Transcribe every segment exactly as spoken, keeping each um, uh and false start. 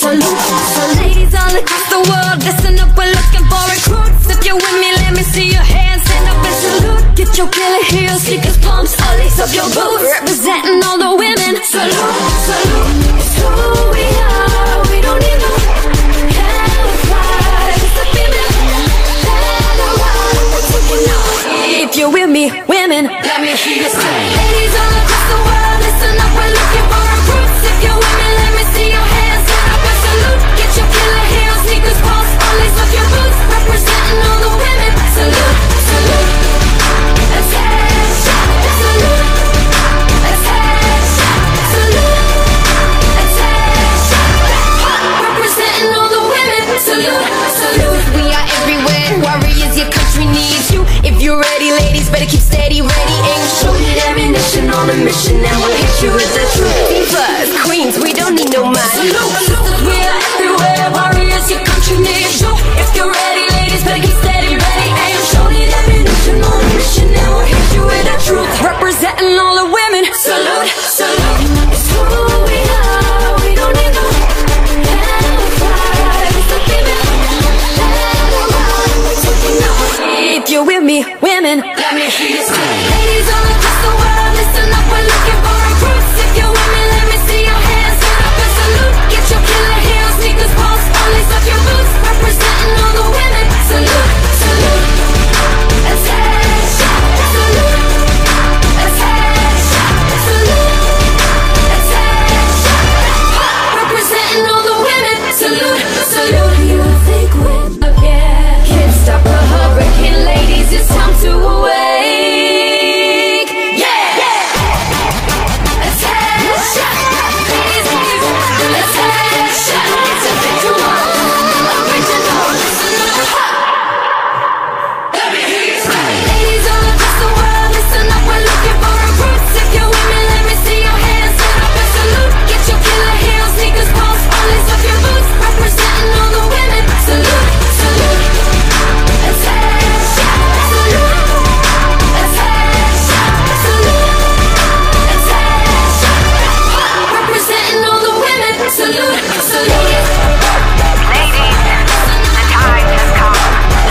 salute. So ladies all across the world, listen up, we're looking for recruits. If you're with me, let me see your hands, stand up and salute. Get your killer heels, sneakers, pumps, all lace up your boots. Representing all the women, salute, salute. It's who we are, we don't need no camouflage. It's the female panorama, we're taking off. If you're with me, women, let me hear you say. Ladies all across the world, listen up, we're looking for recruits. If you're with me, let me see your hands, stand up and salute. Get your killer heels, sneakers, pumps, all lace up your boots. Representing all the women, salute, salute. Attention, salute. Attention, salute. Attention, representing all the women, salute, salute. We are everywhere, warriors, your country needs you. If you're ready, ladies, better keep steady, ready, aim, shoot it, ammunition on a mission, and we'll hit you with the truth. Divas, queens, we don't need no mind. Salute, salute. We are everywhere, warriors, your country needs you. If you're ready, ladies, better keep steady, ready, aim, shoot it, ammunition on a mission, and we'll hit you with the truth. Representing all the women, salute, salute. It's who we are, we don't need no camouflage. It's the female panorama, we're taking off. If you're with me, women, let me hear you say. Ladies all across the world, listen up, we're looking for recruits. If you're with me, let me see your hands, stand up and salute. Get your killer heels, sneakers, pumps, all lace up your boots. Representing all the women, salute, salute. Attention, salute. Attention, salute. Attention, representing all the women, salute, salute. You think we're again? Can't stop a hurricane, ladies, it's time to awake. Yeah, yeah. Attention, please, please. Attention, it's a victory. Original, listen up. Let me hear you say. Ladies all across the world, listen up, we're looking for recruits. If you're with me, let me see your hands, stand up and salute. Get your killer heels, sneakers, pumps, all lace up your boots. Representing all the women, salute, salute. Attention, salute. Attention, salute. Attention, representing all the women, salute, salute. Ladies, the time has come.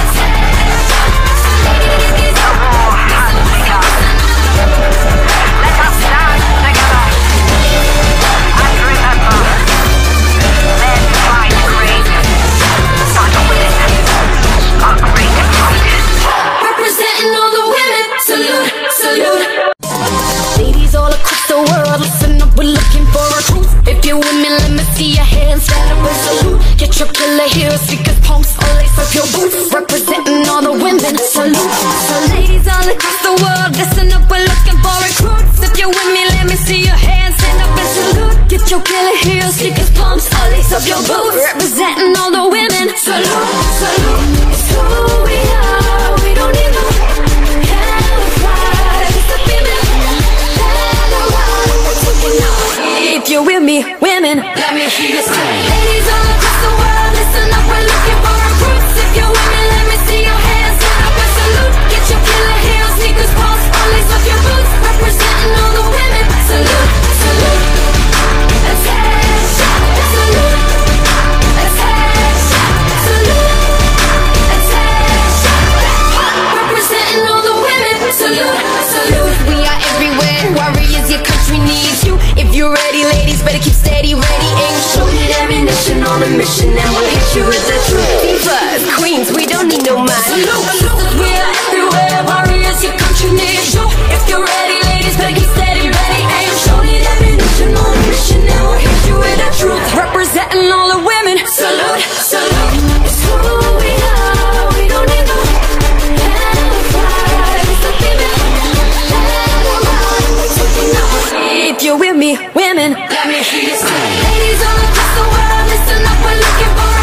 The war has begun. Let us stand together and remember, men fight great, but women are great fighters. Representing all the women, salute, salute. Ladies all across the world, listen up, we're looking for recruits. If you're with me, let me see your hands, stand up and salute. Get your killer heels, sneakers, pumps, all lace up your boots. Representing all the women, salute. So ladies all across the world, listen up, we're looking for recruits. If you're with me, let me see your hands, stand up and salute. Get your killer heels, sneakers, pumps, all lace up your boots. Representing all the women, salute, salute. It's who we are, we don't need no camouflage. It's the female panorama, we're taking off. If you're with me, women, let me hear you say. Ladies all across the world, listen up, we're looking for recruits. If you're with me, let me see your hands, stand up and salute. Get your killer heels, sneakers, pumps, all lace up your boots. Representing all the women, salute, salute. Attention, salute. Attention, salute. Attention, representing all the women, salute, salute. We are everywhere, warriors, your country needs you. If you're ready, ladies, better keep steady, ready, aim, shoot it, ammunition on a mission, and we'll hit you with the truth. Divas, queens, we don't need no mind. Salute, salute. We are everywhere, warriors, your country needs you. If you're ready, ladies, better keep steady, ready, aim, shoot it, ammunition on a mission, and we'll hit you with the truth. Representing all the women, salute, salute. It's who we are, we don't need no camouflage. It's the female panorama, we're taking off. If you're with me, women, let me hear you say. Ladies all across the world, listen up, we're looking for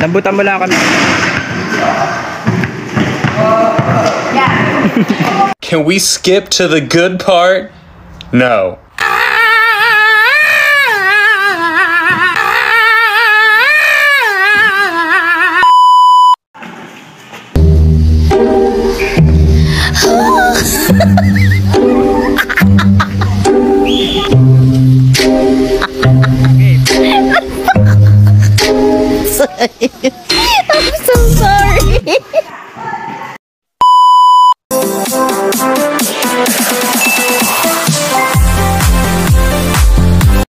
Abutan mo lang kami. Yeah. Can we skip to the good part? No.